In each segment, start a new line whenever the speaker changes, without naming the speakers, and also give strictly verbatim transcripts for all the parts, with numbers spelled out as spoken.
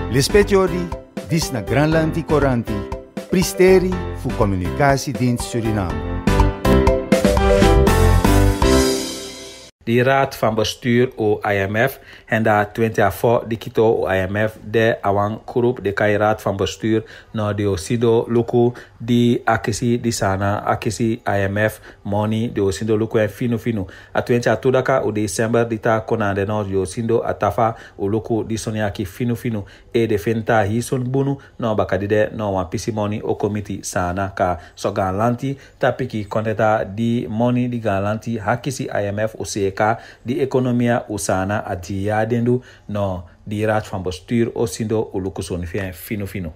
Lispetiori, dis na Granlandi Coranti, Pristeri fu Communicatiedienst Suriname.
De raad van bestuur o I M F en da twintig voor de kito o I M F de awang groep de kai raad van bestuur no de osido luku di akisi di sana akisi I M F money de osido luku en finu finu a twintig tudaka o december di ta konande no de osido atafa o luku di soniaki finu finu e de fenta hison bunu no bakadide no wan pisi money o committee sana ka so galanti tapiki konteta di money di galanti hakisi I M F o C di economia usana adia dendu no di raad van bestuur osindo ulukuson fino fino.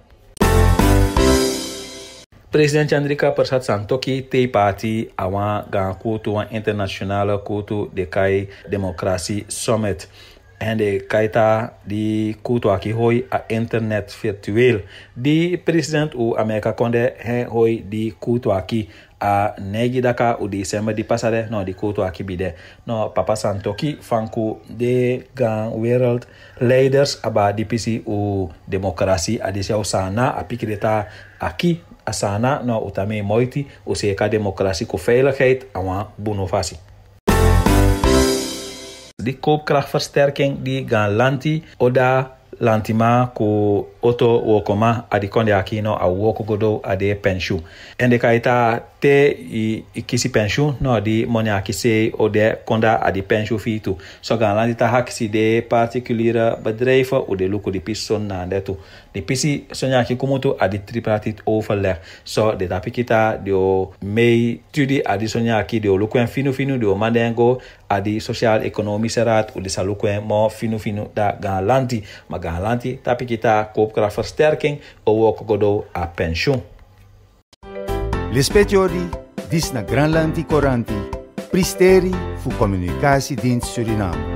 President Chandrika Persat Santokhi te parti awan gan kutu wan internationale kutu de kai democratie summit. En de kaita di kutu aki hoi a internet virtueel. Di president u Amerika konde he hoi di kutu aki a negi daka u december di pasade no di kutu aki bide. No Papa Santokhi fanku de gan wereld leiders aba di pisi u demokrasi adisia usana apikireta aki asana no utame moiti u seka demokrasi ku veiligheid awan bunovasi. Die koopkrachtversterking die gaan lanti oda lantima ko oto wokoma adikonde akino a woko godo ade pension. En de kaita te i, i kisi pension no di moni akise ode konda adi pension fitu. So gaan lanti ta hakisi de particuliere bedrijven o de luko di pison na ndetu. De pisi sonya ki kumutu adi tripartite overleg. So de tapikita de mei tudi adi sonya ki de luko en finu finu de mandengo adi sociaal-economische raad o de saluko en mo finu finu da gaan lanti. Maar gaan lanti tapikita koopkrachtversterking o woko godo a pension.
Lispetiori, dis na Granlandi Coranti, Pristeri fu Communicatiedienst Suriname.